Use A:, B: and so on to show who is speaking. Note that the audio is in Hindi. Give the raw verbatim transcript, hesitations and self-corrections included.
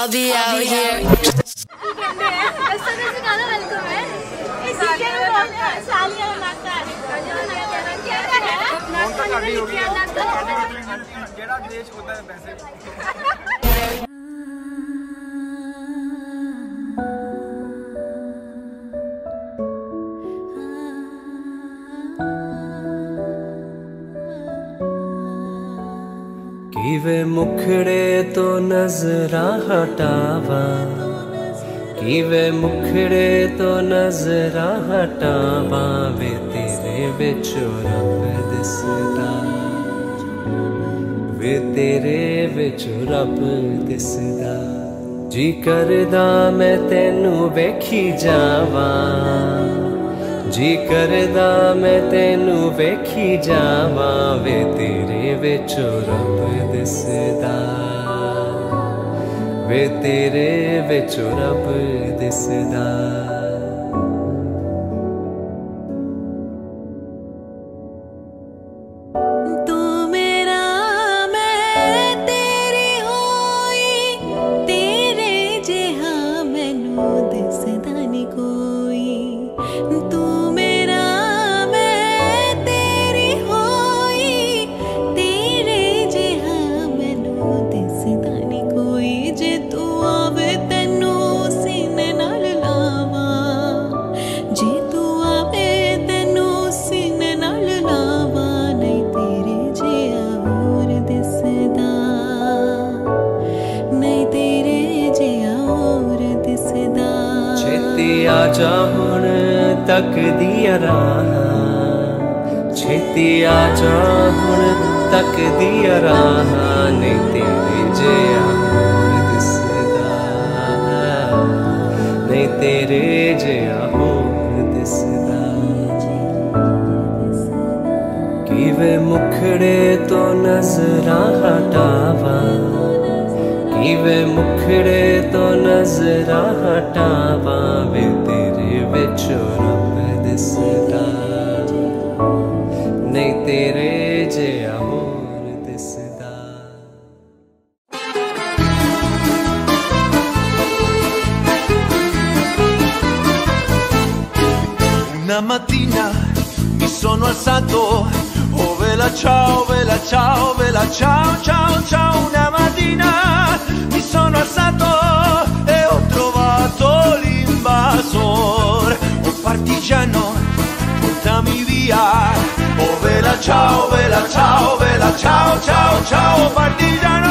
A: I'll be out here.
B: किवे मुखड़े तो नजरा हटावा, किवे मुखड़े तो नजरा हटावा, वे तेरे विचो रब दिसदा, वे तेरे विचो रब दिसदा। जी करदा मैं तेनू वेखी जावा, जी करदा मैं तेनू वेखी जावा, वे तेरे विचो रब दिसदा, वे तेरे विचो रब दिसदा। आजा हुण तक दिया राह, छेती आजा हुण तक दिया राह, नहीं तेरे जिया होर दिसदा, नहीं तेरे जिया होर दिसदा। किवे मुखड़े तो नजरा हटावा, किवे मुखड़े तो नजरा हटावा, वे तेरे विचो रब दिसदा, नहीं तेरे जिया होर दिसदा।
C: Una mattina mi sono alzato, oh vela ciao, vela ciao, vela ciao, ciao, ciao. Una mattina mi sono alzato e ho trovato l'invasor. Oh partigiano, portami via. Oh vela ciao, vela ciao, vela ciao, ciao, ciao. Oh partigiano.